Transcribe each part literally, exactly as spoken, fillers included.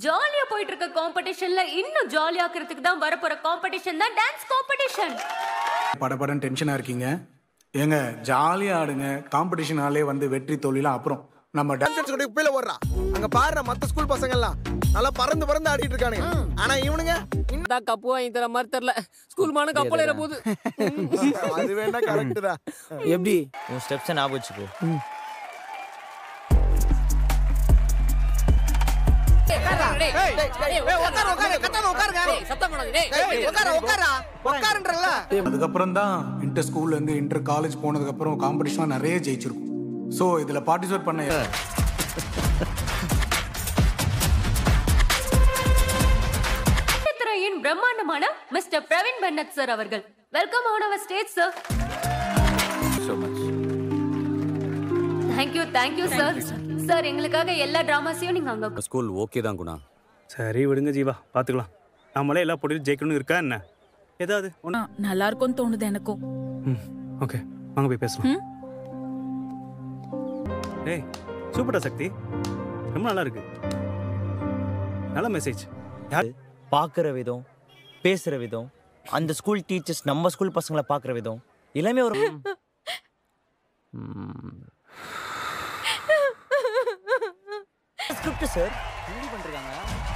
ஜாலியா போயிட்டு இருக்க காம்படிஷன்ல இன்னும் ஜாலியா ஆக்கிறதுக்கு தான் வரப்போற காம்படிஷன் தான் டான்ஸ் காம்படிஷன். படபடன் டென்ஷனா இருக்கீங்க. ஏங்க ஜாலியா ஆடுங்க. காம்படிஷனாலே வந்து வெற்றி தோல்விலாம் அப்புறம். நம்ம டான்ஸ் கூட குப்பையில ஓடுறா. அங்க பாருற மத்த ஸ்கூல் பசங்க எல்லாம் நல்லா பறந்து பறந்து ஆடிட்டு இருக்கானுங்க. ஆனா இவனுங்க இந்த கப்பு வாங்கி தர மாதிரி தெரியல. ஸ்கூல் மான கப்பல ஏற போகுது. அது வேணா கரெக்ட் தான். எப்படி உன் ஸ்டெப்ஸ் ஞாபகம் வச்சுக்கோ. அதுக்கப்புறம் தான் இன்டர் ஸ்கூல்ல இருந்து இன்டர் காலேஜ் போனதுக்கு அப்புறம் காம்படிஷன் நிறைய ஜெயிச்சிருக்கும். சோ இதுல பார்ட்டிசிபேட் பண்ண திரையின் பிரம்மாண்டமான மிஸ்டர் பிரவீன் பென்னட் சார் அவர்கள். Welcome on our stage sir. so much. Thank you, thank you sir. Sir எங்களுக்காக எல்லா டிராமாஸையும் நீங்க அங்க ஸ்கூல் ஓகே தான் குணா. சரி விடுங்க ஜீவா, பாத்துக்கலாம். நம்மளே எல்லா போட்டியும் ஜெயிக்கணும்னு இருக்கா என்ன? ஏதாவது நல்லா இருக்கும்னு தோணுது எனக்கும். ஓகே வாங்க போய் பேசலாம். ஏய் சூப்பரா சக்தி, ரொம்ப நல்லா இருக்கு. நல்ல மெசேஜ். பார்க்குற விதம், பேசுகிற விதம், அந்த ஸ்கூல் டீச்சர்ஸ் நம்ம ஸ்கூல் பசங்களை பார்க்குற விதம் எல்லாமே ஒரு ஸ்கிரிப்ட் சார் ரெடி பண்ணிருக்காங்க.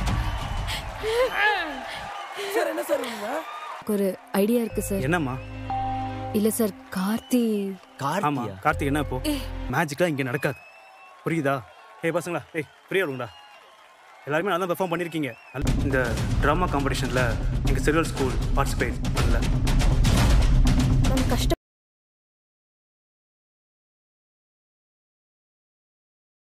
சார் என்ன சார் ஒரு ஐடியா இருக்கு சார். என்னம்மா? இல்ல சார், கார்த்தி. ஆமா கார்த்தி, என்ன இப்போ மேஜிக்லாம் இங்கே நடக்காது, புரியுதா? ஏய் பசங்களா, ஏய் ஃப்ரீயா இருங்கடா. எல்லாருமே நல்லா பெர்ஃபார்ம் பண்ணியிருக்கீங்க. இந்த ட்ராமா காம்படிஷனில் எங்கள் சிறுவர் ஸ்கூல் பார்ட்டிசிபேட் பண்ணல. கஷ்டம்